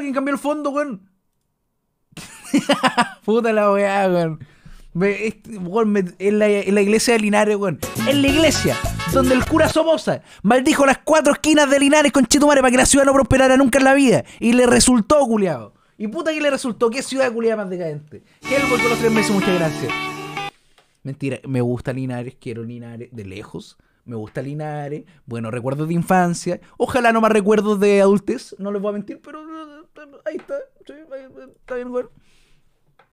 alguien cambió el fondo, weón. Puta la weá, weón. En la iglesia de Linares, weón. En la iglesia donde el cura Somoza maldijo las 4 esquinas de Linares con Chetumare para que la ciudad no prosperara nunca en la vida. Y le resultó, culiado. Y puta que le resultó. ¿Qué ciudad culiada más decadente? Helmut con los 3 meses, muchas gracias. Mentira, me gusta Linares, quiero Linares de lejos. Me gusta Linares, bueno, recuerdos de infancia. Ojalá no más recuerdos de adultez, no les voy a mentir, pero ahí está. Sí, ahí está bien, bueno.